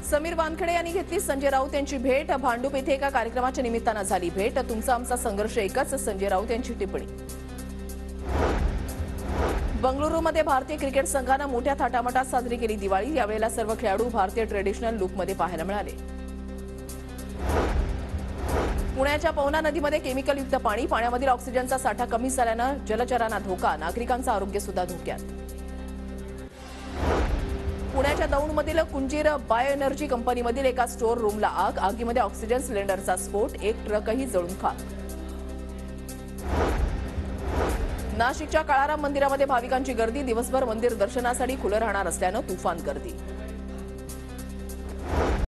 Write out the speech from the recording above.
समीर वानखेडे यांनी घेतली संजय राऊत यांची भेट। भांडूप येथे एका कार्यक्रमाच्या निमित्ताने झाली भेट। तुमचा आमचा संघर्ष एकच, संजय राऊत यांची टिप्पणी। बंगळुरूमध्ये भारतीय क्रिकेट संघाने मोठ्या थाटामाटात साजरी केली दिवाळी। यावेळेला सर्व खेळाडू भारतीय ट्रेडिशनल लुकमध्ये पाहायला मिळाले। पुण्याच्या पवना नदीमध्ये केमिकलयुक्त पाणी, पाण्यामधील ऑक्सिजनचा साठा कमी झाल्याने जलचरांना धोका, नागरिकांचं आरोग्य सुद्धा धोक्यात। पुण्याच्या दौंडमधील कुंजीर बायो एनर्जी कंपनीमधील एका स्टोअर रूमला आग, आगीमध्ये ऑक्सिजन सिलेंडरचा स्फोट, एक ट्रकही जळून खाक। नाशिकच्या काळाराम मंदिरामध्ये भाविकांची गर्दी, दिवसभर मंदिर दर्शनासाठी खुलं राहणार असल्याने तुफान गर्दी।